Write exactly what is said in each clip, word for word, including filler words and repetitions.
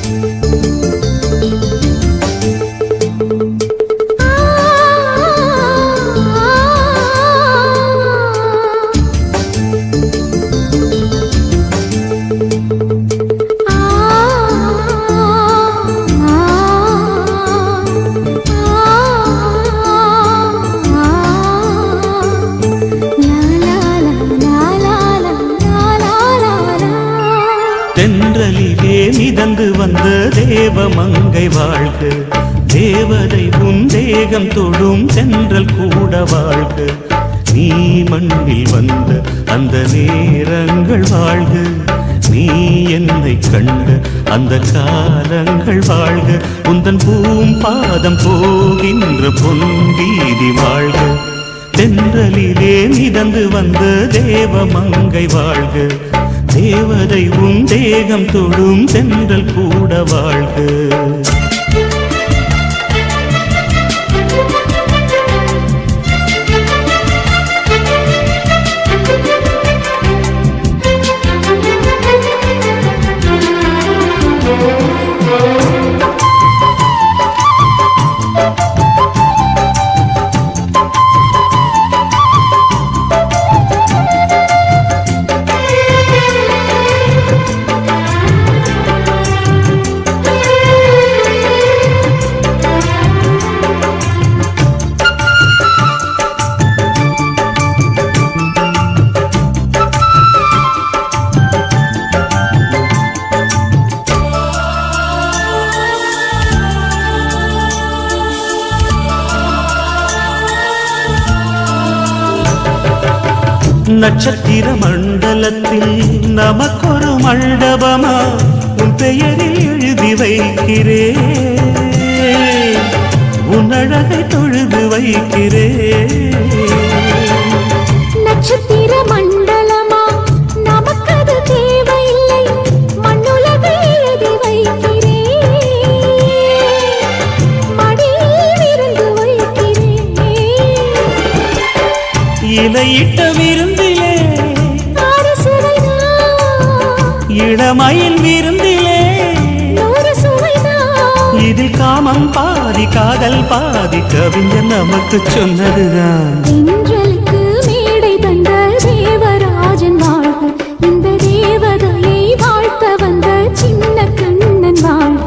தென்றலிலே மிதந்து வந்த தேவமங்கை வாழ்க, தேவதை உன் தேகம் தொடும் தென்றல் கூட வாழ்க. நீ மண்ணில் வந்த அந்த நேரங்கள் வாழ்க, நீ என்னை கண்ட அந்த காலங்கள் வாழ்க. உந்தன் பூம் பாதம் போகின்ற பொன் வீதி வாழ்க. தென்றலிலே மிதந்து வந்த தேவமங்கை வாழ்க, தேவதை உன் தேகம் தொடும் தென்றல் கூட வாழ்க. நட்சத்திர மண்டலத்தில் நமக்கொரு மண்டபமா உன் பெயரில் எழுதி வைக்கிறேன், உன் அழகை தொழுது வைக்கிறேன். நட்சத்திர மண்டலமா நமக்கது தேவையில்லை, மண்ணுலகை எழுதி வைக்கிறேன், மடியில் விருந்து வைக்கிறேன். இலையிட்ட விருந்திலே இளமயில் விருந்திலே இதில் காமம் பாதி காதல் பாதி கவிஞர் நமக்கு சொன்னதுதான். தென்றலுக்கு மேடை தந்த தேவராஜன் வாழ்க, இந்த தேவதையை வாழ்த்த வந்த சின்ன கண்ணன் வாழ்க.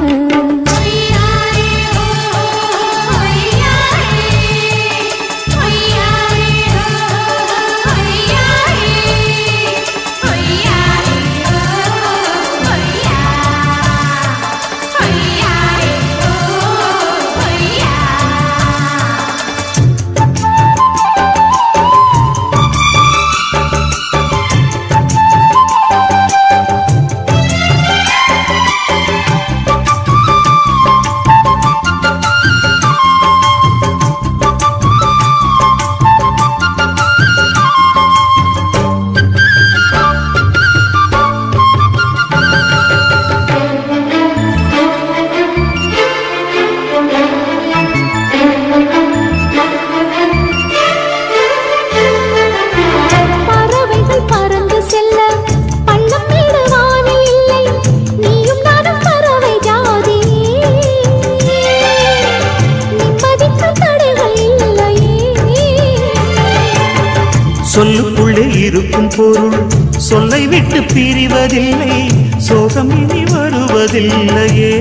சொல்லுக்குள்ளே இருக்கும் பொருள் சொல்லை விட்டு பிரிவதில்லை, சோகம் இனி வருவதில்லையே.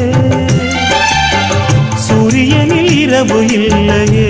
சூரியனில் இரவு இல்லையே.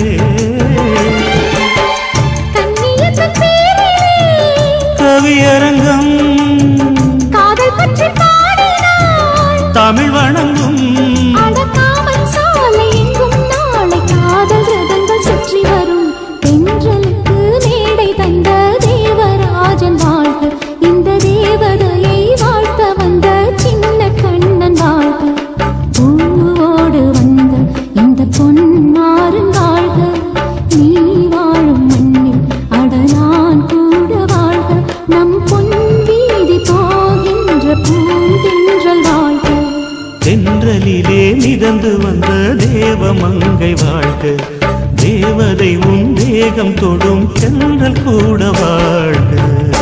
கவியரங்கம் காதல் பற்றி பாடினாள், தமிழ் வணங்கும் அடக்காமல் சாலை எங்கும் நாளை காதல் ரதங்கள் சுற்றி வரும். தென்றலுக்கு மேடை தந்த தேவராஜன் வாழ்க, இந்த தேவதையை வாழ்த்த வந்த சின்ன கண்ணன் வாழ்க. பூவோடு வந்த இந்த பொன்மாறன் வாழ்க, நீ வாழும் மண்ணில் அட நான் கூட வாழ்க. நம் பொன் வீதி போகின்ற பூந்தென்றல் வாழ்க. தென்றலிலே மிதந்து வந்த தேவமங்கை வாழ்க, தேவதை உன் தேகம் தொடும் தென்றல் கூட வாழ்க.